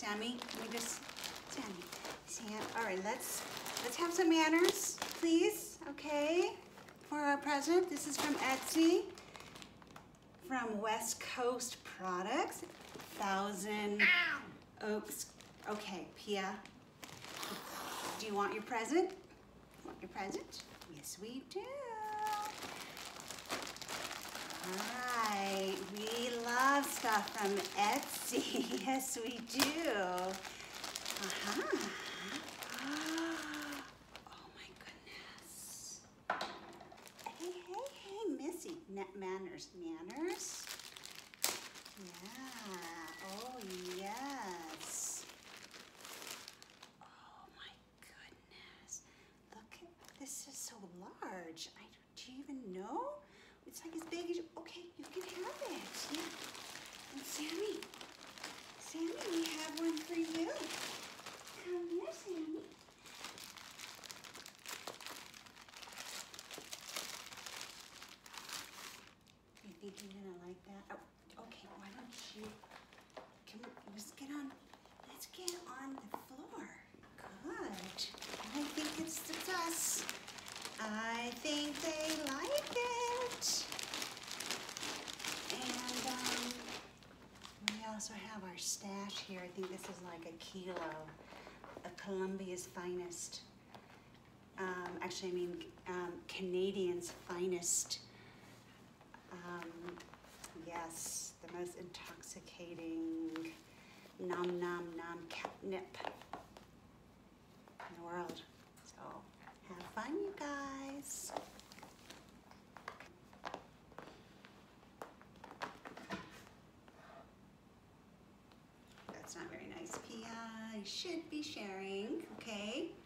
Sammy. Sammy. All right, let's have some manners, please. Okay, for our present. This is from Etsy, from West Coast Products, Thousand Oaks. Okay, Pia. Do you want your present? Want your present? Yes, we do. Alright, we love stuff from Etsy. Yes, we do. Oh my goodness. Hey, Missy. Manners. Yeah. Oh, yes. Oh my goodness. Look, this is so large. Do you even know? It's like as big as you. Okay, you can have it. Yeah. And Sammy, we have one for you. Come here, Sammy. You think you're gonna like that? Oh, okay. Why don't you? Let's get on the floor. Good. I think it's us. I think they like it. And we also have our stash here. I think this is like a kilo of Colombia's finest. Actually, I mean Canadian's finest. Yes, the most intoxicating nom nom nom catnip in the world. So have fun, you guys. That's not very nice, Pia. You should be sharing, okay?